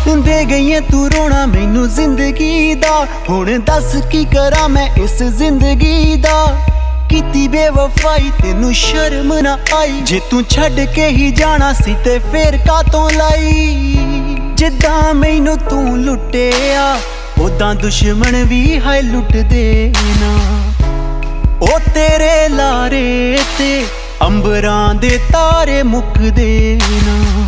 दे गई है तू रोना मैनू जिंदगी दा। हुण दस की करा मैं इस जिंदगी दा। कीती बेवफाई तेनू शर्म ना आई, जे तू छड़ के ही जाना सी ते फिर कातों लाई। जिद्दां मैनू तू लुटिया उदां दुश्मन भी है लुट देना। ओ तेरे लारे ते अंबरां दे तारे मुक देना।